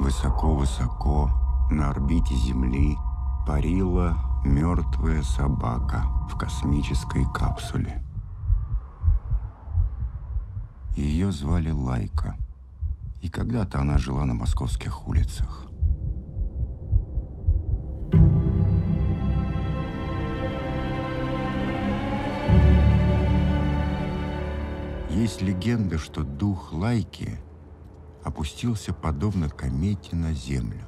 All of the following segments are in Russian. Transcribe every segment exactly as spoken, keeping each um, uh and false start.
Высоко-высоко на орбите Земли парила мертвая собака в космической капсуле. Ее звали Лайка, и когда-то она жила на московских улицах. Есть легенда, что дух Лайки опустился подобно комете на Землю.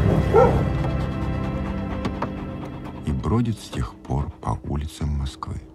И бродит с тех пор по улицам Москвы.